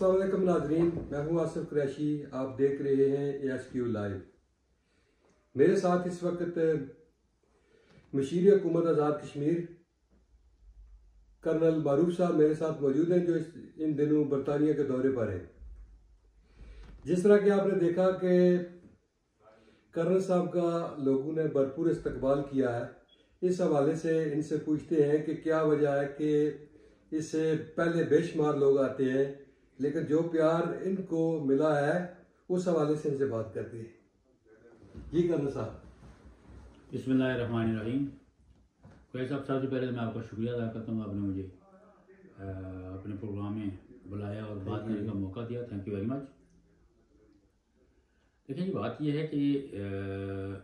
अस्सलाम वालेकुम नाज़रीन, मैं हूं आसिफ कुरैशी। आप देख रहे हैं ASQ लाइव। मेरे साथ इस वक्त मशीर हुकूमत आज़ाद कश्मीर कर्नल मारूफ साहब मेरे साथ मौजूद हैं, जो इन दिनों बरतानिया के दौरे पर हैं। जिस तरह कि आपने देखा कि कर्नल साहब का लोगों ने भरपूर इस्तकबाल किया है, इस हवाले से इनसे पूछते हैं कि क्या वजह है कि इससे पहले बेशुमार लोग आते हैं, लेकिन जो प्यार इनको मिला है उस हवाले से इनसे बात करते हैं। जी कर्नल साहब। बिस्मिल्लाहिर्रहमानिर्रहीम। कोई साहब, सबसे पहले मैं आपका शुक्रिया अदा करता हूँ, आपने मुझे अपने प्रोग्राम में बुलाया और बात करने का मौका दिया। Thank you very much. देखिए, बात यह है कि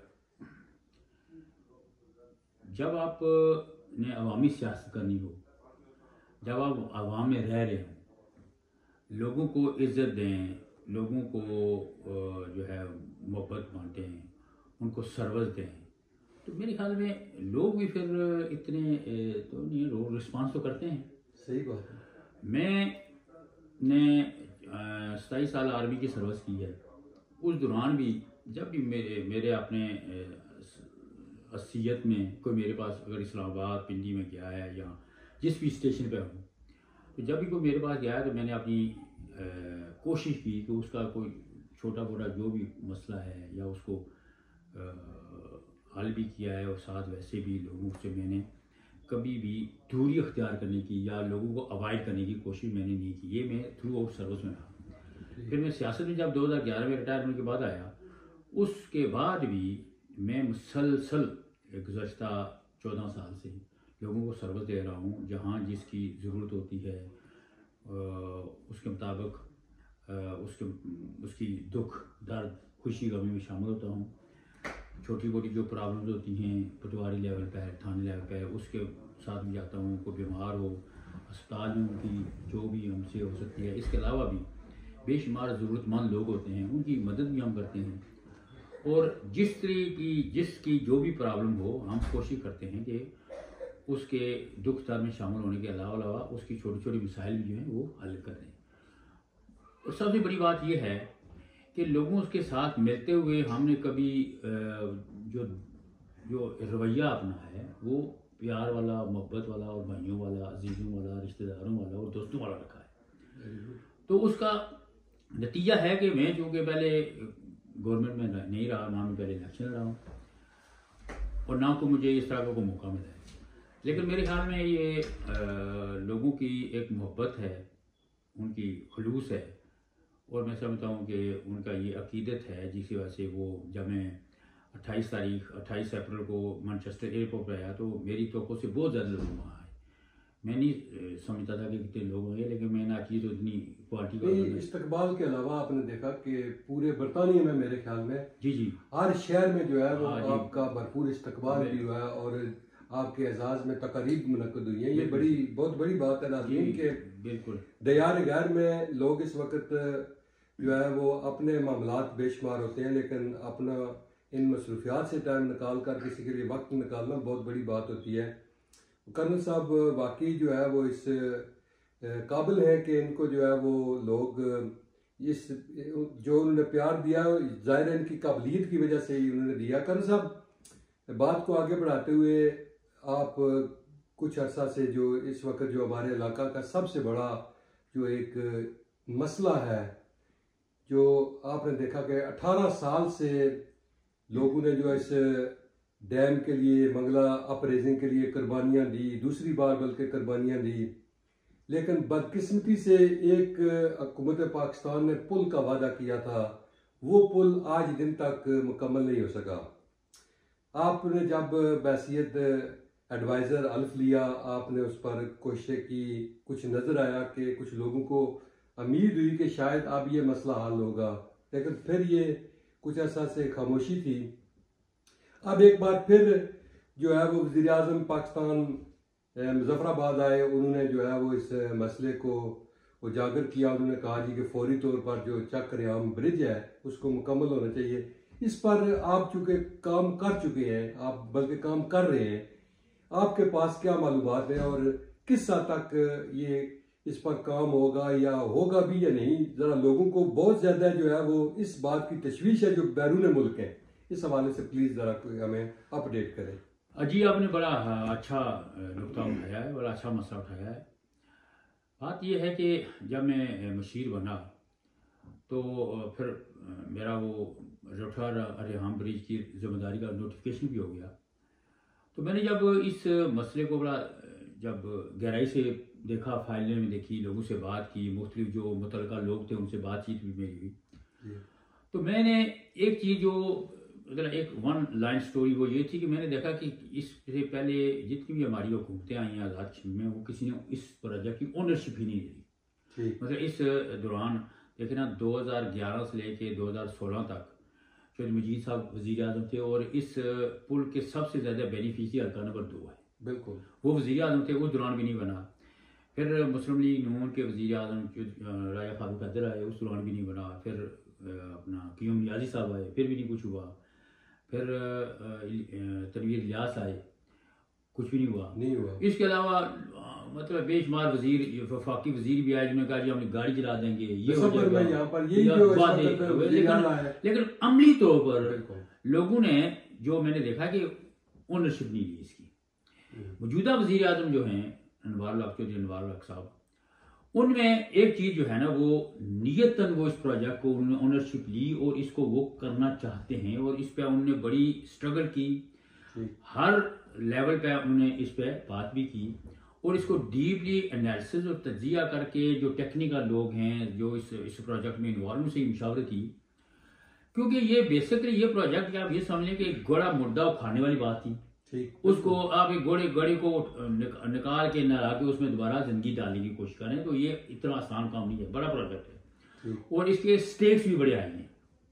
जब आपने अवामी सियासत करनी हो, जब आप आवाम में रह रहे हो, लोगों को इज़्ज़त दें, लोगों को जो है मोहब्बत बांटें, उनको सर्विस दें, तो मेरे ख्याल में लोग भी फिर इतने तो नहीं लोग रिस्पांस तो करते हैं। सही बात है। मैंने 27 साल आर्मी की सर्विस की है। उस दौरान भी जब भी मेरे अपने अस्सियत में कोई मेरे पास अगर इस्लामाबाद पिंडी में गया है या जिस भी स्टेशन पे हूँ, तो जब भी कोई मेरे पास गया है तो मैंने अपनी कोशिश की कि उसका कोई छोटा मोटा जो भी मसला है या उसको हल भी किया है। और साथ वैसे भी लोगों से मैंने कभी भी दूरी अख्तियार करने की या लोगों को अवॉइड करने की कोशिश मैंने नहीं की। ये मैं थ्रू आउट सर्विस में रहा। फिर मैं सियासत में जब 2011 में रिटायरमेंट के बाद आया, उसके बाद भी मैं मुसलसल गुज़श्ता 14 साल से लोगों को सर्विस दे रहा हूँ। जहाँ जिसकी ज़रूरत होती है उसके मुताबिक उसकी दुख दर्द खुशी गमी में शामिल होता हूँ। छोटी मोटी जो प्रॉब्लम्स होती हैं पटवारी लेवल पर, थाने लेवल पर, उसके साथ भी जाता हूँ। कोई बीमार हो, अस्पताल में उनकी जो भी हमसे हो सकती है। इसके अलावा भी बेशुमार ज़रूरतमंद लोग होते हैं, उनकी मदद भी हम करते हैं। और जिस तरह की जिसकी जो भी प्रॉब्लम हो, हम कोशिश करते हैं कि उसके दुख दर्द में शामिल होने के अलावा उसकी छोटी छोटी मसाइल भी जो हैं वो हल करें। और सबसे बड़ी बात यह है कि लोगों के साथ मिलते हुए हमने कभी जो रवैया अपना है वो प्यार वाला, मोहब्बत वाला और भाइयों वाला, अजीज़ों वाला, रिश्तेदारों वाला और दोस्तों वाला रखा है। तो उसका नतीजा है कि मैं चूँकि पहले गवर्नमेंट में नहीं रहा, ना मैं पहले इलेक्शन लड़ा हूँ और ना को मुझे इस तरह का कोई मौका मिला है, लेकिन मेरे ख्याल में ये लोगों की एक मोहब्बत है, उनकी खुलूस है। और मैं समझता हूँ कि उनका ये अकीदत है जिसकी वजह से वो जब मैं 28 अप्रैल को मैनचेस्टर एयरपोर्ट पर आया तो मेरी तवक्को से बहुत ज़्यादा लोग वहाँ आए। मैं नहीं समझता था कि कितने लोग होंगे, लेकिन मैंने आकी तो इतनी क्वालिटी का इस्तकबाल के अलावा आपने देखा कि पूरे बरतानिया में मेरे ख्याल में जी हर शहर में जो है वो आपका भरपूर इस्तकबाल भी हुआ है और आपके एजाज में तकरीब मुनक्कद हुई है। ये बहुत बड़ी बात है नाज़रीन के बिल्कुल दयार गैर में लोग इस वक्त जो है वो अपने मामलात बेशुमार होते हैं, लेकिन अपना इन मसरूफियात से टाइम निकाल कर किसी के लिए वक्त निकालना बहुत बड़ी बात होती है। कर्नल साहब वाकई जो है वो इस काबिल है कि इनको जो है वो लोग इस जो उन्होंने प्यार दिया ज़ाहिर है इनकी काबिलियत की वजह से ही उन्होंने दिया। कर्नल साहब, बात को आगे बढ़ाते हुए आप कुछ अर्सा से जो इस वक्त जो हमारे इलाका का सबसे बड़ा जो एक मसला है, जो आपने देखा कि 18 साल से लोगों ने जो इस डैम के लिए, मंगला अपरेजिंग के लिए कुर्बानियाँ दी, दूसरी बार बल्कि कुर्बानियाँ दी, लेकिन बदकिस्मती से एक हुकूमत पाकिस्तान ने पुल का वादा किया था, वो पुल आज दिन तक मुकम्मल नहीं हो सका। आपने जब बैसियत एडवाइज़र अल्फ लिया, आपने उस पर कोशिश की, कुछ नज़र आया कि कुछ लोगों को उम्मीद हुई कि शायद अब ये मसला हल होगा, लेकिन फिर ये कुछ ऐसा से खामोशी थी। अब एक बार फिर जो है वो वज़ीर आज़म पाकिस्तान मुज़फ़्फ़राबाद आए, उन्होंने जो है वो इस मसले को उजागर किया। उन्होंने कहा जी कि फौरी तौर पर जो चक्र-ए-आम ब्रिज है उसको मुकम्मल होना चाहिए। इस पर आप चूँकि काम कर चुके हैं, आप बल्कि काम कर रहे हैं, आपके पास क्या मालूमात है और किस हद तक ये اس پر کام ہوگا یا ہوگا بھی یا نہیں. ذرا لوگوں کو بہت زیادہ جو ہے وہ اس بات کی تشویش ہے جو بیرون ملک ہیں. اس حوالے سے پلیز ذرا کوئی ہمیں اپڈیٹ کریں. جی آپ نے بڑا اچھا نقطہ اٹھایا ہے، بڑا اچھا مسئلہ اٹھایا ہے. بات یہ ہے کہ جب میں مشیر بنا تو پھر میرا وہ روٹھا ریحام برج کی ذمہ داری کا نوٹیفکیشن بھی ہو گیا. تو میں نے جب اس مسئلے کو بڑا جب گہرائی سے دیکھا، فائلیں میں دیکھی، لوگوں سے بات کی، مختلف جو متعلقہ لوگ تھے ان سے بات چیت بھی میری ہوئی، تو میں نے ایک چیز جو اگر ایک ون لائن سٹوری وہ یہ تھی کہ میں نے دیکھا کہ اس سے پہلے جتنی بھی ہماری حکومتیں آئی ہیں آزاد کشمیر میں، وہ کسی نے اس پروجیکٹ کی اونرشپ ہی نہیں دی. مطلب اس دوران دیکھیں نا 2011 سے لے کے 2016 تک شہید مجید صاحب وزیر اعظم تھے اور اس پل کے سب سے زیادہ بینیفیشری حلقہ نمبر 2 ہے. بالکل وہ وزیر اعظم تھے، اس دوران بھی نہیں بنا. پھر مسلم لیگ نون کے وزیر اعظم راجہ فاروق حیدر آئے، اس دوران بھی نہیں بنا. پھر اپنا قیوم نیازی صاحب آئے، پھر بھی نہیں کچھ ہوا. پھر تنویر الیاس آئے، کچھ بھی نہیں ہوا. اس کے علاوہ مطلب بے شمار وزیر، وفاقی وزیر بھی آئے جنہوں نے کہا جی ہم گاڑی چلا دیں گے، یہ ہو جائے گا. لیکن عملی طور پر لوگوں نے جو میں نے دیکھا کہ اونرشپ نہیں لی اس کی. موجودہ وزیر اعظم جو ہیں انوار الحق چودھری، انوار الحق صاحب، ان میں ایک چیز جو ہے نا وہ نیتاً وہ اس پروجیکٹ کو انہوں نے اونرشپ لی اور اس کو وہ کرنا چاہتے ہیں اور اس پہ انہوں نے بڑی سٹرگل کی. ہر لیول پہ انہوں نے اس پہ بات بھی کی اور اس کو ڈیپلی انالیسس اور تجزیہ کر کے جو ٹیکنیکل لوگ ہیں جو اس پروجیکٹ میں انوالو سے مشاورت کی. کیونکہ یہ بیسکلی یہ پروجیکٹ آپ یہ سمجھ لیں کہ ایک گوڑا مردہ اکھاڑنے والی بات تھی. اس کو آپ ایک گڑے کو نکال کے نہ لا کے اس میں دوبارہ زندگی ڈالنے کی کوشش کریں تو یہ اتنا آسان کام نہیں ہے. بڑا پروجیکٹ ہے اور اس کے سٹیکس بھی بڑے آئے ہیں.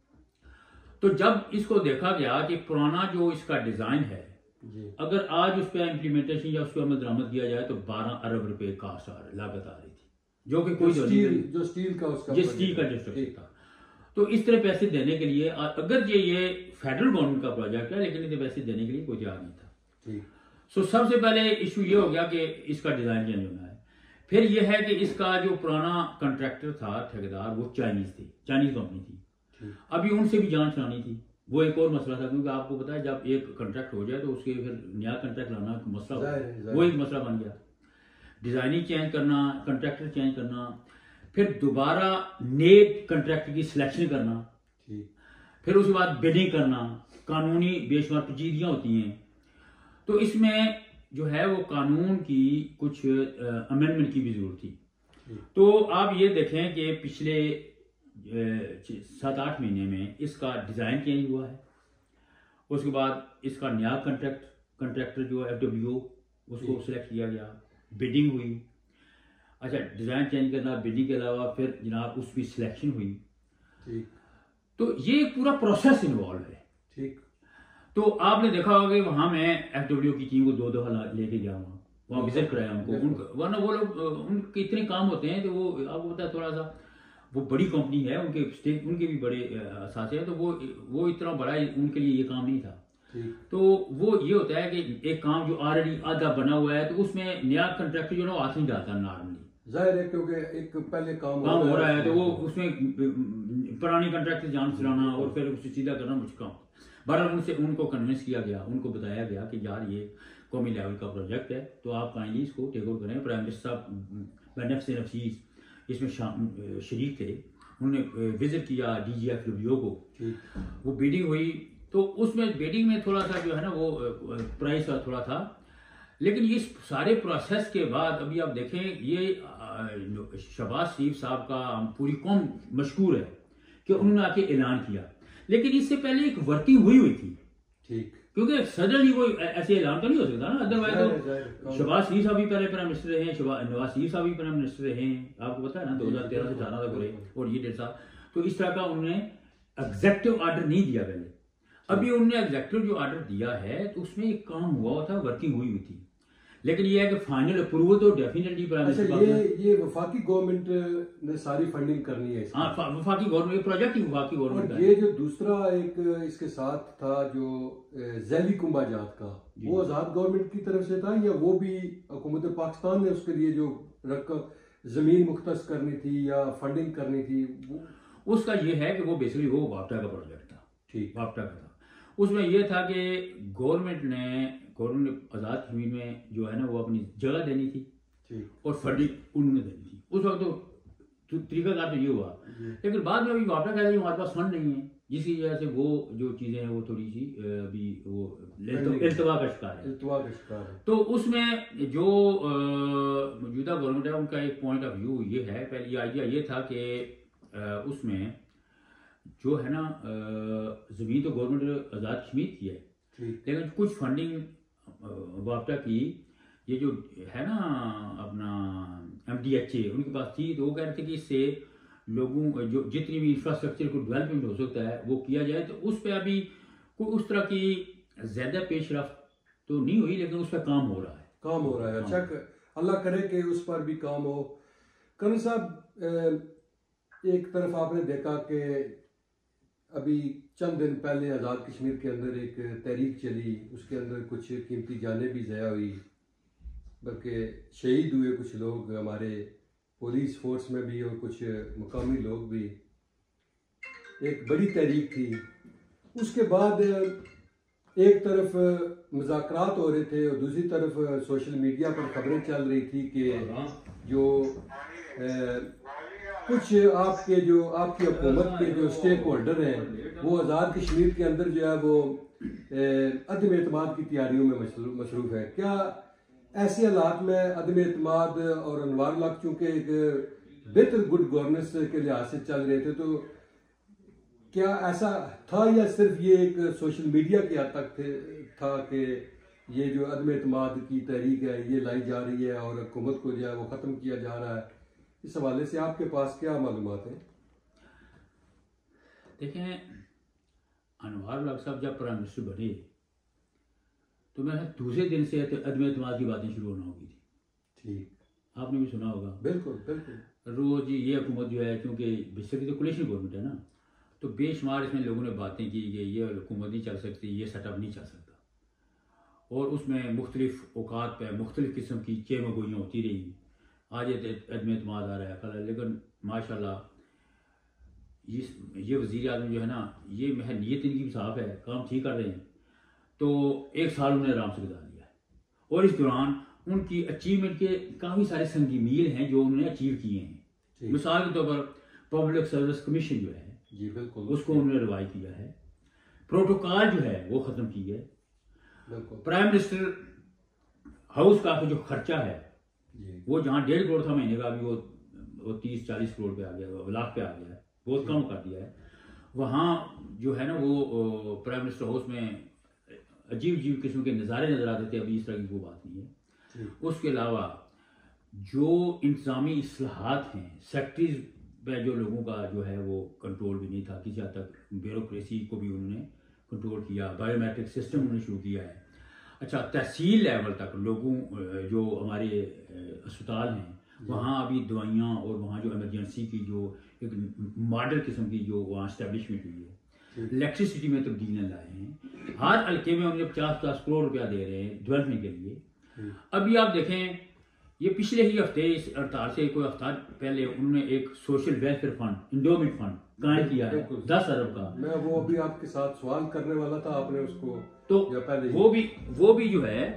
تو جب اس کو دیکھا گیا کہ پرانا جو اس کا ڈیزائن ہے، اگر آج اس پہ امپلیمنٹیشن یا اس کو عمل درآمد کیا جائے تو 12 ارب روپے کاسٹ لاگت آ رہی تھی، جو کہ کوئی جو اسٹیل کا ڈسٹرکٹ تھا. تو اس طرح پیسے دینے کے لیے اگر یہ فیڈرل گورنمنٹ کا پروجیکٹ ہے لیکن اتنے پیسے دینے کے لیے کوئی تیار نہیں تھا. سو سب سے پہلے ایشو یہ ہو گیا کہ اس کا ڈیزائن چینج ہونا ہے. پھر یہ ہے کہ اس کا جو پرانا کنٹریکٹر تھا ٹھیکیدار وہ چائنیز کمپنی تھی. ابھی ان سے بھی جانچ کرانی تھی. وہ ایک اور مسئلہ تھا کیونکہ آپ کو پتا ہے جب ایک کنٹریکٹ ہو جائے تو اس کے پھر نیا کنٹریکٹ لانا مسئلہ ہوتا ہے، وہ ایک مسئلہ بن گیا. ڈیزائننگ چینج کرنا، کنٹریکٹر چینج کرنا، پھر دوبارہ نیک کنٹریکٹر کی سلیکشن کرنا، پھر اس کے بعد بیڈنگ کرنا، قانونی بے شمار پیچیدگیاں ہوتی ہیں. تو اس میں جو ہے وہ قانون کی کچھ امینڈمنٹ کی بھی ضرورت تھی. تو آپ یہ دیکھیں کہ پچھلے 7-8 مہینے میں اس کا ڈیزائن چینج ہوا ہے. اس کے بعد اس کا نیا کنٹریکٹر جو FWO اس کو سلیکٹ کیا گیا، بیڈنگ ہوئی. اچھا ڈیزائن چینج کرنا، بیڈنگ کے علاوہ پھر جناب اس کی سلیکشن ہوئی. تو یہ پورا پروسیس انوالو ہے. تو آپ نے دیکھا ہوگا کہ وہاں میں FWO کی ٹیم کو 2 دفعہ لے کے گیا وہاں وزٹ کرایا ان کو. ورنہ وہ لوگ ان کے اتنے کام ہوتے ہیں کہ وہ آپ کو پتا ہے تھوڑا سا وہ بڑی کمپنی ہے، ان کے بھی بڑے اثاثے ہیں، تو وہ اتنا بڑا ان کے لیے یہ کام نہیں تھا. تو وہ یہ ہوتا ہے کہ ایک کام جو آلریڈی آدھا بنا ہوا ہے تو اس میں نیا کنٹریکٹر جو ہے وہ ہاتھ نہیں ڈالتا نارملی. ظاہر ہے کیونکہ ایک پہلے کام ہو رہا ہے تو وہ اس میں پرانی کنٹریکٹر جان چلانا اور پھر اسے سیدھا کرنا مشکل. بہرحال ان کو کنونس کیا گیا، ان کو بتایا گیا کہ یار یہ قومی لیول کا پروجیکٹ ہے تو آپ کائنڈلی اس کو ٹیک اوور کریں. پرائم منسٹر صاحب نفس نفیس اس میں شریک تھے، انہوں نے وزٹ کیا DGFWO کو. وہ بیڈنگ ہوئی تو اس میں بیڈنگ میں تھوڑا سا جو ہے نا وہ پرائز کا تھوڑا تھا. لیکن اس سارے پروسیس کے بعد ابھی آپ دیکھیں یہ شہباز شریف صاحب کا پوری قوم مشکور ہے کہ انہوں نے آ کے اعلان کیا. لیکن اس سے پہلے ایک ورکنگ ہوئی تھی، کیونکہ سڈنلی وہ ایسے اعلان تو نہیں ہو سکتا نا. ادر وائز تو شہباز شریف صاحب بھی پہلے پرائم منسٹر رہے ہیں، نواز شریف صاحب بھی پرائم منسٹر رہے ہیں، آپ کو پتا ہے نا 2013 سے 18 تک رہے، اور یہ 1.5 سال. تو اس طرح کا انہوں نے ایگزیکٹو آرڈر نہیں دیا پہلے. ابھی انہوں نے ایگزیکٹو جو آرڈر دیا ہے تو اس میں ایک کام ہوا تھا، ورکنگ ہوئی تھی. لیکن یہ ہے کہ فائنل اپروول تو ڈیفینیٹلی پرائم منسٹر یہ وفاقی گورنمنٹ نے ساری فنڈنگ کرنی ہے. ہاں وفاقی گورنمنٹ پروجیکٹ ہی وفاقی گورنمنٹ کا. یہ جو دوسرا ایک اس کے ساتھ تھا جو ذیلی کنبہ جات کا، وہ آزاد گورنمنٹ کی طرف سے تھا یا وہ بھی حکومت پاکستان نے اس کے لیے جو رقم زمین مختص کرنی تھی یا فنڈنگ کرنی تھی؟ اس کا یہ ہے کہ وہ بیسیکلی وہ وابٹا کا پروجیکٹ تھا. ٹھیک. وابٹا کا تھا. اس میں یہ تھا کہ گورنمنٹ نے آزاد کشمیر میں جو ہے نا وہ اپنی جگہ دینی تھی اور فنڈنگ انہوں نے دینی تھی. اس وقت تو طریقہ کار تو یہ ہوا. لیکن بعد میں ابھی وابٹا کہتا ہے کہ ہمارے پاس فنڈ نہیں ہے، جس کی وجہ سے وہ جو چیزیں ہیں وہ تھوڑی سی ابھی وہ التوا کا شکار ہے. تو اس میں جو موجودہ گورنمنٹ ہے ان کا ایک پوائنٹ آف ویو یہ ہے، پہلے یہ آئیڈیا یہ تھا کہ اس میں جو ہے نا زمین تو گورنمنٹ آزاد کشمیر کی ہے، لیکن کچھ فنڈنگ وابٹا کی یہ جو ہے نا اپنا MDHA ان کے پاس تھی، تو وہ کہہ رہے تھے کہ اس سے لوگوں جو جتنی بھی انفراسٹرکچر کو ڈیولپمنٹ ہو سکتا ہے وہ کیا جائے. تو اس پہ ابھی کوئی اس طرح کی زیادہ پیش رفت تو نہیں ہوئی، لیکن اس پہ کام ہو رہا ہے. اچھا، اللہ کرے کہ اس پر بھی کام ہو. کرن صاحب، ایک طرف آپ نے دیکھا کہ ابھی چند دن پہلے آزاد کشمیر کے اندر ایک تحریک چلی، اس کے اندر کچھ قیمتی جانیں بھی ضائع ہوئی، بلکہ شہید ہوئے کچھ لوگ ہمارے پولیس فورس میں بھی اور کچھ مقامی لوگ بھی. ایک بڑی تحریک تھی. اس کے بعد ایک طرف مذاکرات ہو رہے تھے اور دوسری طرف سوشل میڈیا پر خبریں چل رہی تھی کہ جو کچھ آپ کی حکومت کے جو سٹیک ہولڈر ہیں وہ آزاد کشمیر کے اندر جو ہے وہ عدم اعتماد کی تیاریوں میں مصروف ہے. کیا ایسے حالات میں عدم اعتماد اور انوار الحق چونکہ ایک بہتر گڈ گورننس کے لحاظ سے چل رہے تھے، تو کیا ایسا تھا یا صرف یہ ایک سوشل میڈیا کی حد تک تھا کہ یہ جو عدم اعتماد کی تحریک ہے یہ لائی جا رہی ہے اور حکومت کو جو ہے وہ ختم کیا جا رہا ہے؟ اس حوالے سے آپ کے پاس کیا معلومات ہیں؟ دیکھیں، انوار الحق صاحب جب پرائم منسٹر بنے تو میں دوسرے دن سے عدم اعتماد کی باتیں شروع ہونا ہوگی تھی. ٹھیک. آپ نے بھی سنا ہوگا. بالکل. روز یہ حکومت جو ہے کیونکہ بیسیکلی تو کولیشن گورنمنٹ ہے نا، تو بے شمار اس میں لوگوں نے باتیں کی کہ یہ حکومت نہیں چل سکتی، یہ سیٹ اپ نہیں چل سکتا، اور اس میں مختلف اوقات پہ مختلف قسم کی چیمہ گوئیاں ہوتی رہی. آج عدم اعتماد آ رہا ہے کل، لیکن ماشاء اللہ یہ وزیر اعظم جو ہے نا، یہ محض نیت ان کی صاف ہے، کام ٹھیک کر رہے ہیں. تو ایک سال انہوں نے آرام سے گزار لیا ہے، اور اس دوران ان کی اچیومنٹ کے کافی سارے سنگی میل ہیں جو انہوں نے اچیو کیے ہیں. مثال کے طور پر پبلک سروس کمیشن جو ہے جی بالکل اس کو انہوں نے ریوائو کیا ہے. پروٹوکال جو ہے وہ ختم کی ہے. پرائم منسٹر ہاؤس کا جو خرچہ ہے وہ جہاں 1.5 کروڑ تھا مہینے کا، ابھی وہ 30-40 کروڑ پہ آ گیا، لاکھ پہ آ گیا ہے، بہت کم کر دیا ہے. وہاں جو ہے نا وہ پرائم منسٹر ہاؤس میں عجیب قسم کے نظارے نظر آتے تھے. ابھی اس طرح کی کوئی بات نہیں ہے. اس کے علاوہ جو انتظامی اصلاحات ہیں، سیکٹریز پہ جو لوگوں کا جو ہے وہ کنٹرول بھی نہیں تھا، کسی حد تک بیوروکریسی کو بھی انہوں نے کنٹرول کیا. بایو میٹرک سسٹم انہوں نے شروع کیا ہے. اچھا، تحصیل لیول تک لوگوں جو ہمارے اسپتال ہیں وہاں ابھی دوائیاں اور وہاں جو ایمرجنسی کی جو ایک ماڈل قسم کی جو وہاں اسٹیبلشمنٹ ہوئی ہے. الیکٹریسٹی میں تبدیلیاں لائے ہیں. ہر حلقے میں انہیں 50 کروڑ روپیہ دے رہے ہیں ڈیولپمنٹ کے لیے. ابھی آپ دیکھیں، یہ پچھلے ہی ہفتے اس ہڑتال سے کوئی ہفتہ پہلے انہوں نے ایک social welfare fund, endowment fund قائم کیا ہے 10 ارب کا. میں وہ ابھی آپ کے ساتھ سوال کرنے والا تھا، آپ نے اس کو تو وہ بھی جو ہے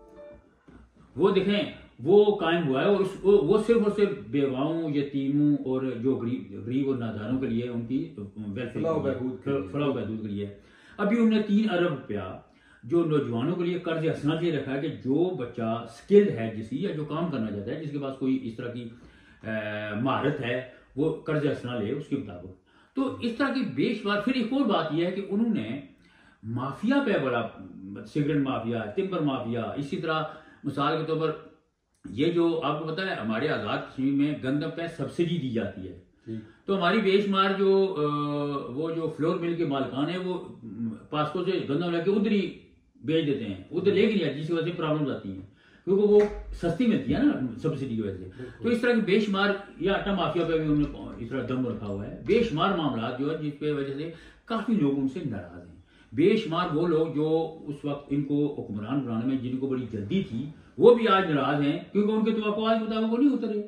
وہ دیکھیں وہ قائم ہوا ہے، اور وہ صرف اور صرف بیواؤں، یتیموں اور جو غریب اور ناداروں کے لیے ان کی ویلفیئر فلاح و بہبود کے لیے. ابھی انہوں نے 3 ارب روپیہ جو نوجوانوں کے لیے قرض حسنہ یہ رکھا ہے کہ جو بچہ سکلڈ ہے جسی یا جو کام کرنا چاہتا ہے، جس کے پاس کوئی اس طرح کی مہارت ہے، وہ قرض حسنہ لے اس کے مطابق. تو اس طرح کی بے شمار. پھر ایک اور بات یہ ہے کہ انہوں نے مافیا پہ بڑا، سگریٹ مافیا، ٹمبر مافیا، اسی طرح مثال کے طور پر یہ جو آپ کو پتا ہے ہمارے آزاد کشمیر میں گندم پہ سبسڈی دی جاتی ہے، تو ہماری بے شمار جو وہ جو فلور مل کے مالکان ہیں وہ پاسکو سے گندم لے کے ادھر ہی بیچ دیتے ہیں، ادھر لے کے نہیں آتی، جس کی وجہ سے پرابلمز آتی ہیں کیونکہ وہ سستی ملتی ہے نا سبسڈی کی وجہ سے. تو اس طرح کی بے شمار، یا آٹا مافیا پہ بھی انہوں نے اس طرح دم رکھا ہوا ہے. بے شمار معاملات جو ہے جس کی وجہ سے کافی لوگ ان سے ناراض ہیں. بے شمار وہ لوگ جو اس وقت ان کو حکمران بنانے میں جن کو بڑی جلدی تھی وہ بھی آج ناراض ہیں کیونکہ ان کے توقعات کے مطابق وہ نہیں اترے.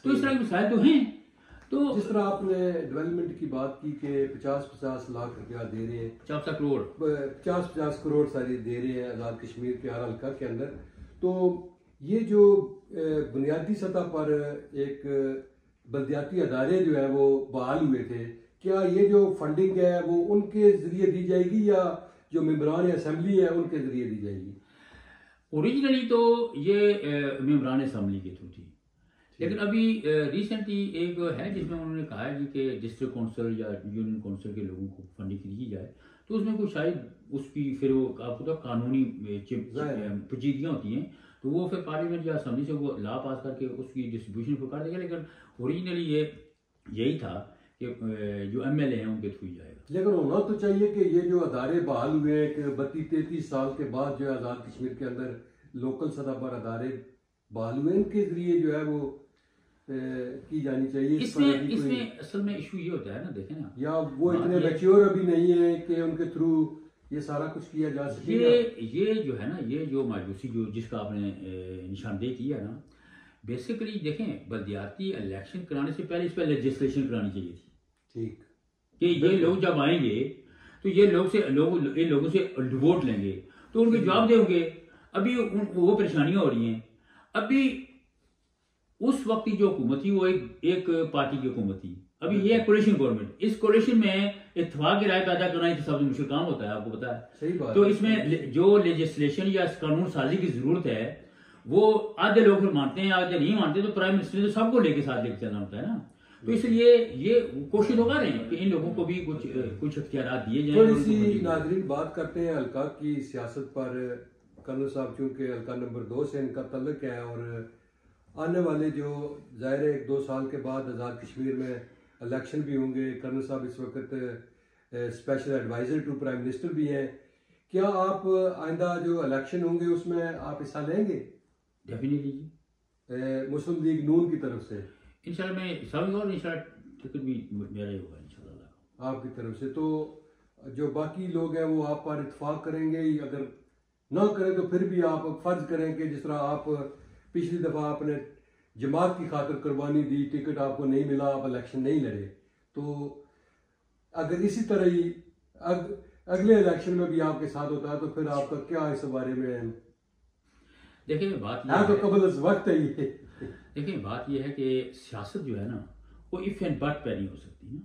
تو اس طرح کے مسائل تو ہیں. تو جس طرح آپ نے ڈیولپمنٹ کی بات کی کہ 50 لاکھ روپیہ دے رہے ہیں, 50 کروڑ 50 کروڑ ساری دے رہے ہیں آزاد کشمیر کے ہر حلقہ کے اندر, تو یہ جو بنیادی سطح پر ایک بلدیاتی ادارے جو ہیں وہ بحال ہوئے تھے, کیا یہ جو فنڈنگ ہے وہ ان کے ذریعے دی جائے گی یا جو ممبران اسمبلی ہے ان کے ذریعے دی جائے گی؟ اوریجنلی تو یہ ممبران اسمبلی کے تھرو تھی, لیکن ابھی ریسنٹلی ایک ہے جس میں انہوں نے کہا ہے کہ ڈسٹرکٹ کونسل یا یونین کونسل کے لوگوں کو فنڈنگ دی جائے, تو اس میں کوئی شاید اس کی پھر وہ آپ کو قانونی پیچیدگیاں ہوتی ہیں, تو وہ پھر پارلیمنٹ یا اسمبلی سے وہ لا پاس کر کے اس کی ڈسٹریبیوشن کو کر دے گا. لیکن اوریجنلی یہی تھا کہ جو ایم ایل اے ہیں ان کے تھرو ہی جائے گا. لیکن ہونا تو چاہیے کہ یہ جو ادارے بحال ہوئے ہیں کہ 32-33 سال کے بعد جو ہے آزاد کشمیر کے اندر لوکل سطح پر ادارے بحال ہوئے, ان کے ذریعے جو ہے وہ کی جانی چاہیے. اس میں اصل میں ایشو یہ ہوتا ہے نا, دیکھیں نا, یا وہ اتنے میچیور ابھی نہیں ہے کہ ان کے تھرو یہ سارا کچھ کیا جا سکے. یہ جو ہے نا, یہ جو مایوسی جو جس کا آپ نے نشاندہی کی ہے نا, بیسیکلی دیکھیں بلدیاتی الیکشن کرانے سے پہلے اس پہ لیجسلیشن کرانی چاہیے تھی. ٹھیک کہ یہ لوگ جب آئیں گے تو یہ لوگوں سے ووٹ لیں گے تو ان کے جواب دیں گے. ابھی وہ پریشانیاں ہو رہی ہیں. ابھی اس وقت کی جو حکومت تھی وہ ایک پارٹی کی حکومت تھی. ابھی یہ ہے کولیشن گورنمنٹ. اس کولیشن میں اتفاق کی رائے پیدا کرنا سب سے مشکل کام ہوتا ہے, آپ کو پتا ہے. صحیح بات. تو اس میں جو لیجسلیشن یا قانون سازی کی ضرورت ہے وہ آدھے لوگ پھر مانتے ہیں, آدھے نہیں مانتے. تو پرائم منسٹر نے سب کو لے کے ساتھ لے کے چلنا ہوتا ہے نا. تو اس لیے یہ کوشش ہو رہے ہیں کہ ان لوگوں کو بھی کچھ اختیارات دیے جائیں. تھوڑی سی ناظرین بات کرتے ہیں حلقہ کی سیاست پر. کرنل صاحب چونکہ حلقہ نمبر 2 سے ان کا تعلق ہے, اور آنے والے جو ظاہر ہے 1-2 سال کے بعد آزاد کشمیر میں الیکشن بھی ہوں گے. کرنل صاحب اس وقت special adviser to prime minister بھی ہیں. کیا آپ آئندہ جو الیکشن ہوں گے اس میں آپ حصہ لیں گے؟ ڈیفینیٹلی جی, مسلم لیگ نون کی طرف سے انشاءاللہ میں سب اور انشاءاللہ ٹکٹ بھی میرا ہی ہوگا انشاءاللہ آپ کی طرف سے. تو جو باقی لوگ ہیں وہ آپ پر اتفاق کریں گے, اگر نہ کریں تو پھر بھی آپ فرض کریں کہ جس طرح آپ پچھلی دفعہ آپ نے جماعت کی خاطر قربانی دی, ٹکٹ آپ کو نہیں ملا, آپ الیکشن نہیں لڑے, تو اگر اسی طرح ہی اگلے الیکشن میں بھی آپ کے ساتھ ہوتا ہے تو پھر آپ کا کیا اس بارے میں ہے؟ دیکھیں بات یہ تو قبل از وقت ہے. یہ دیکھیں بات یہ ہے کہ سیاست جو ہے نا وہ اف اینڈ بٹ پہ نہیں ہو سکتی نا.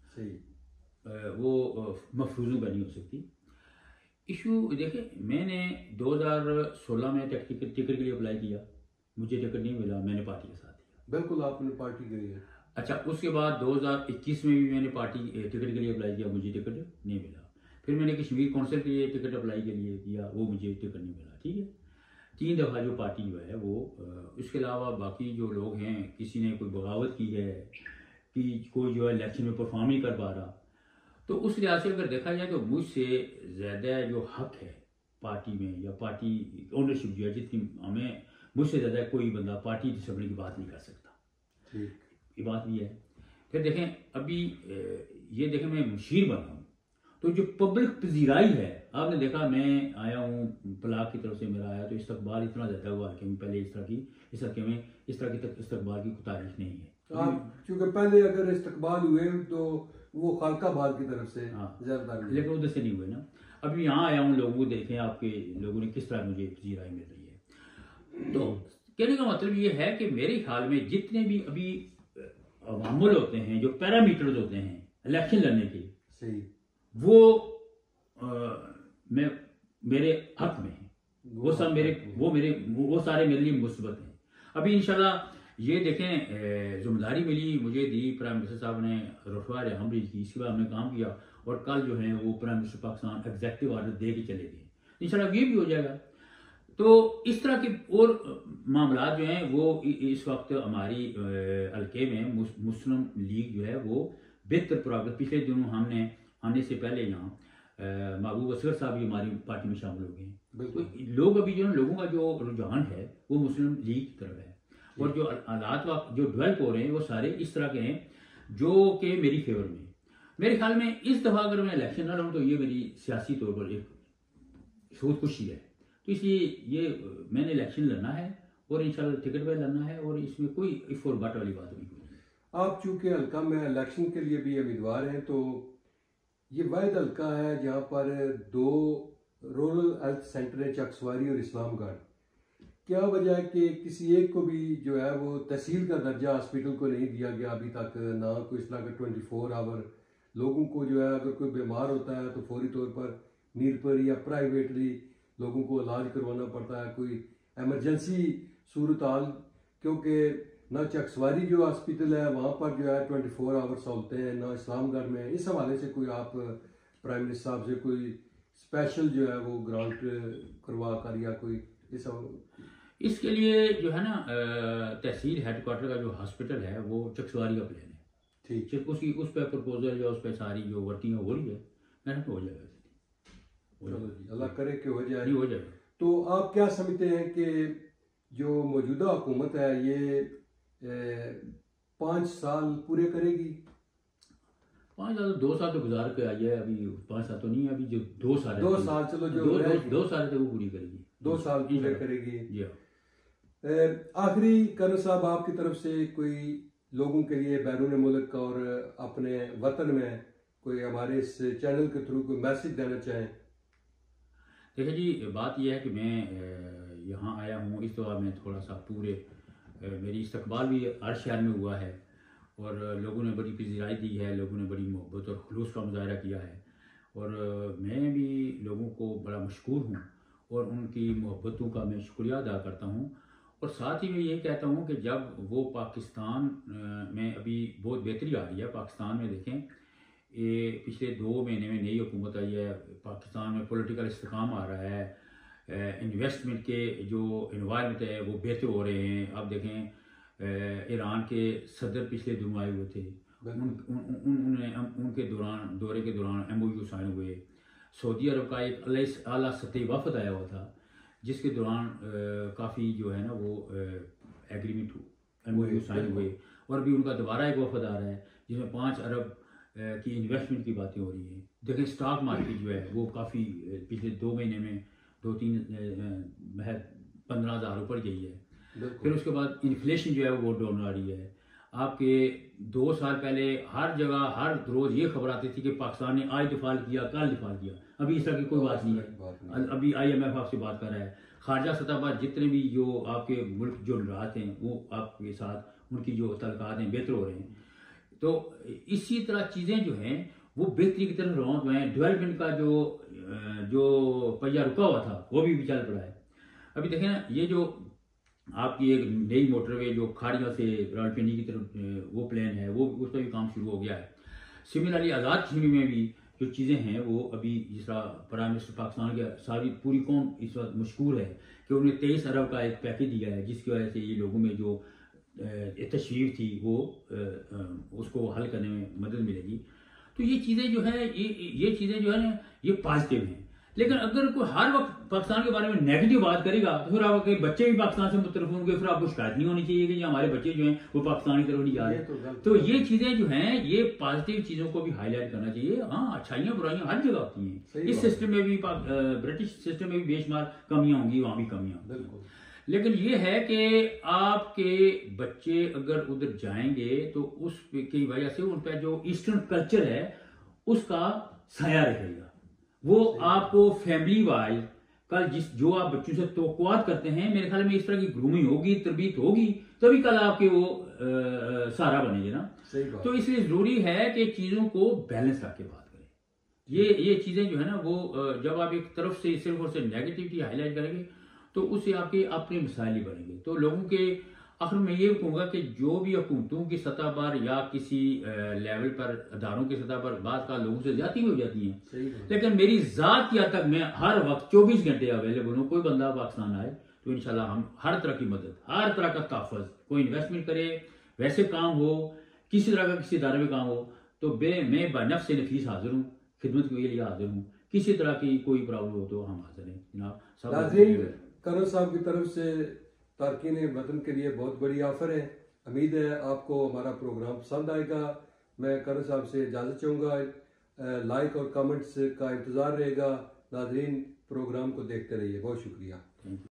صحیح. وہ مفروضوں پہ نہیں ہو سکتی. ایشو دیکھیں میں نے 2016 میں ٹکٹ کے لیے اپلائی کیا, مجھے ٹکٹ نہیں ملا, میں نے پارٹی کے ساتھ دیا. بالکل آپ نے پارٹی گئی ہے. اچھا اس کے بعد 2021 میں بھی میں نے پارٹی ٹکٹ کے لیے اپلائی کیا, مجھے ٹکٹ نہیں ملا. پھر میں نے کشمیر کونسل کے لیے ٹکٹ اپلائی کے لیے کیا, وہ مجھے ٹکٹ نہیں ملا. ٹھیک ہے, 3 دفعہ جو پارٹی جو ہے وہ, اس کے علاوہ باقی جو لوگ ہیں کسی نے کوئی بغاوت کی ہے کہ کوئی جو ہے الیکشن میں پرفارم نہیں کر پا رہا, تو اس لحاظ سے اگر دیکھا جائے تو مجھ سے زیادہ جو حق ہے پارٹی میں یا پارٹی اونرشپ جو ہے جتنی ہمیں, مجھ سے زیادہ کوئی بندہ پارٹی ڈسپلن کی بات نہیں کر سکتا. یہ بات بھی ہے. پھر دیکھیں ابھی یہ دیکھیں میں مشیر بنا ہوں, تو جو پبلک پذیرائی ہے, آپ نے دیکھا میں آیا ہوں بلاک کی طرف سے میرا آیا تو استقبال اتنا زیادہ ہوا کہ پہلے اس علاقے میں اس طرح کی استقبال کی کوئی تاریخ نہیں ہے. چونکہ پہلے اگر استقبال ہوئے تو وہ خالقہ آباد کی طرف سے زیادہ, لیکن ادھر سے نہیں ہوئے نا. ابھی یہاں آیا ہوں, لوگوں کو دیکھیں آپ کے لوگوں نے کس طرح مجھے پذیرائی مل رہی ہے. تو کہنے کا مطلب یہ ہے کہ میرے خیال میں جتنے بھی ابھی معمول ہوتے ہیں, جو پیرامیٹرز ہوتے ہیں الیکشن لڑنے کے, صحیح, وہ میرے حق میں ہیں. وہ سارے میرے لیے مثبت ہیں. ابھی انشاءاللہ یہ دیکھیں ذمہ داری ملی مجھے دی پرائم منسٹر صاحب نے رفع حمری کی, اس کے بعد ہم نے کام کیا اور کل جو ہیں وہ prime minister Pakistan executive order دے کے چلے گئے. انشاءاللہ یہ بھی ہو جائے گا. تو اس طرح کے اور معاملات جو ہیں وہ اس وقت ہماری حلقے میں مسلم لیگ جو ہے وہ بہتر پروگرس. پچھلے دنوں ہم نے آنے سے پہلے یہاں محبوب اصغر صاحب بھی ہماری پارٹی میں شامل ہو گئے ہیں. تو لوگ ابھی جو لوگوں کا جو رجحان ہے وہ مسلم لیگ کی طرف ہے, اور جو حالات جو ڈیولپ ہو رہے ہیں وہ سارے اس طرح کے ہیں جو کہ میری فیور میں. میرے خیال میں اس دفعہ اگر میں الیکشن نہ لڑوں تو یہ میری سیاسی طور پر ایک خودکشی ہے. تو اس لیے یہ میں نے الیکشن لڑنا ہے اور انشاءاللہ ٹکٹ پہ لڑنا ہے، اور اس میں کوئی اف اور بٹ والی بات نہیں. آپ چونکہ حلقہ میں الیکشن کے لیے بھی امیدوار ہیں، تو یہ واحد حلقہ ہے جہاں پر 2 رورل ہیلتھ سینٹر ہیں، چکسواری اور اسلام گڑھ. کیا وجہ ہے کہ کسی ایک کو بھی جو ہے وہ تحصیل کا درجہ ہاسپٹل کو نہیں دیا گیا ابھی تک؟ نہ کوئی اس طرح کا 24 آور لوگوں کو جو ہے اگر کوئی بیمار ہوتا ہے تو فوری طور پر میر پر یا پرائیویٹلی لوگوں کو علاج کروانا پڑتا ہے، کوئی ایمرجنسی صورتحال. کیونکہ نہ چکسواری جو ہاسپٹل ہے وہاں پر جو ہے 24 آور سہولتیں ہیں، نہ اسلام گڑھ میں. اس حوالے سے کوئی آپ پرائم منسٹر صاحب سے کوئی اسپیشل جو ہے وہ گرانٹ کروا کر یا کوئی اس کے لیے جو ہے نا تحصیل ہیڈ کوارٹر کا جو ہاسپٹل ہے وہ چکسواری کا پلان ہے. ٹھیک، اس پہ پرپوزل یا اس پہ ساری جو ورکنگ ہو رہی ہے، محنت ہو جائے گا. چلو جی، اللہ کرے کہ ہو جائے. ہو جائے گا. تو آپ کیا سمجھتے ہیں کہ جو موجودہ حکومت ہے یہ 5 سال پورے کرے گی؟ 5 سال 2 سال تو گزار کے آئی ہے، ابھی 5 سال تو نہیں ہے، ابھی جو 2 سال 2 سال چلو جو 2 سال تو وہ پوری کرے گی. 2 سال پورے کرے گی. جی. آخری کرن صاحب آپ کی طرف سے کوئی لوگوں کے لیے بیرون ملک اور اپنے وطن میں کوئی ہمارے اس چینل کے تھرو کوئی میسج دینا چاہیں؟ دیکھیں جی، بات یہ ہے کہ میں یہاں آیا ہوں اس دفعہ میں تھوڑا سا پورے میری استقبال بھی ہر شہر میں ہوا ہے، اور لوگوں نے بڑی پذیرائی دی ہے، لوگوں نے بڑی محبت اور خلوص کا مظاہرہ کیا ہے، اور میں بھی لوگوں کو بڑا مشکور ہوں اور ان کی محبتوں کا میں شکریہ ادا کرتا ہوں. اور ساتھ ہی میں یہ کہتا ہوں کہ جب وہ پاکستان میں ابھی بہت بہتری آ رہی ہے. پاکستان میں دیکھیں یہ پچھلے 2 مہینے میں نئی حکومت آئی ہے، پاکستان میں پولیٹیکل استحکام آ رہا ہے، انویسٹمنٹ کے جو انوائرمنٹ ہے وہ بہتر ہو رہے ہیں. اب دیکھیں ایران کے صدر پچھلے دنوں آئے ہوئے تھے، ان کے دورے کے دوران MOU سائن ہوئے. سعودی عرب کا ایک اعلیٰ سطحی وفد آیا ہوا تھا جس کے دوران کافی جو ہے نا وہ ایگریمنٹ MOU سائن ہوئے، اور بھی ان کا دوبارہ ایک وفد آ رہا ہے جس میں 5 ارب کی انویسٹمنٹ کی باتیں ہو رہی ہیں. دیکھیں اسٹاک مارکیٹ جو ہے وہ کافی پچھلے 2 مہینے میں 2-3 محض 15,000 اوپر گئی ہے. پھر اس کے بعد انفلیشن جو ہے وہ ڈاؤن آ رہی ہے. آپ کے 2 سال پہلے ہر جگہ ہر روز یہ خبر آتی تھی کہ پاکستان نے آج ڈیفالٹ کیا، کل ڈیفالٹ کیا. ابھی اس طرح کی کوئی بات نہیں ہے. ابھی IMF آپ سے بات کر رہا ہے. خارجہ سطح پر جتنے بھی جو آپ کے ملک جو نظرات ہیں وہ آپ کے ساتھ ان کی جو تعلقات ہیں بہتر ہو رہے ہیں. تو اسی طرح چیزیں جو ہیں وہ بہتری کی طرف روان ہوئے ہیں. ڈیولپمنٹ کا جو پہیہ رکا ہوا تھا وہ بھی چل پڑا ہے. ابھی دیکھیں نا یہ جو آپ کی ایک نئی موٹر وے جو کھاڑیوں سے راولپنڈی کی طرف وہ پلان ہے وہ اس پہ بھی کام شروع ہو گیا ہے. سملرلی آزاد کشمیر میں بھی جو چیزیں ہیں وہ ابھی جس طرح پرائم منسٹر پاکستان کے ساری پوری قوم اس وقت مشکور ہے کہ انہیں 23 ارب کا ایک پیکیج دیا ہے جس کی وجہ سے یہ لوگوں میں جو تشویش تھی وہ اس کو حل کرنے میں مدد ملے گی. تو یہ چیزیں جو ہے یہ چیزیں جو ہے نا یہ پازیٹیو ہیں. لیکن اگر کوئی ہر وقت پاکستان کے بارے میں نیگیٹو بات کرے گا تو پھر آپ کے بچے بھی پاکستان سے متعلق ہوں گے، پھر آپ کو شکایت نہیں ہونی چاہیے کہ ہمارے بچے جو ہیں وہ پاکستان کی طرف نہیں جا رہے. تو یہ چیزیں جو ہیں یہ پازیٹیو چیزوں کو بھی ہائی لائٹ کرنا چاہیے. ہاں اچھائیاں برائیاں ہر جگہ ہوتی ہیں. اس سسٹم میں بھی برٹش سسٹم میں بھی بے شمار کمیاں ہوں گی، وہاں بھی کمیاں ہوں گی. لیکن یہ ہے کہ آپ کے بچے اگر ادھر جائیں گے تو اس کی وجہ سے ان پہ جو ایسٹرن کلچر ہے اس کا سایہ رہے گا. وہ آپ کو فیملی وائز کل جو آپ بچوں سے توقعات کرتے ہیں میرے خیال میں اس طرح کی گرومنگ ہوگی، تربیت ہوگی تبھی کل آپ کے وہ سہارا بنے گے نا. تو اس لیے ضروری ہے کہ چیزوں کو بیلنس رکھ کے بات کریں. یہ چیزیں جو ہے نا وہ جب آپ ایک طرف سے صرف اور صرف نیگیٹیوٹی ہائی لائٹ کریں گے تو اس سے آپ کے اپنے مسائل ہی بڑھیں گے. تو لوگوں کے آخر میں یہ کہوں گا کہ جو بھی حکومتوں کی سطح پر یا کسی لیول پر اداروں کی سطح پر بعض کا لوگوں سے زیادتی ہو جاتی ہیں، لیکن میری ذات کی حد تک میں ہر وقت 24 گھنٹے اویلیبل ہوں. کوئی بندہ پاکستان آئے تو انشاءاللہ ہم ہر طرح کی مدد، ہر طرح کا تحفظ، کوئی انویسٹمنٹ کرے ویسے کام ہو، کسی طرح کا کسی ادارے میں کام ہو تو میں بنفس سے نفیس حاضر ہوں، خدمت کے لیے حاضر ہوں. کسی طرح کی کوئی پرابلم ہو تو ہم حاضر ہیں جناب. ناظرین، کرن صاحب کی طرف سے تارکین وطن کے لیے بہت بڑی آفر ہے. امید ہے آپ کو ہمارا پروگرام پسند آئے گا. میں کرن صاحب سے اجازت چاہوں گا. لائک اور کامنٹس کا انتظار رہے گا. ناظرین پروگرام کو دیکھتے رہیے. بہت شکریہ.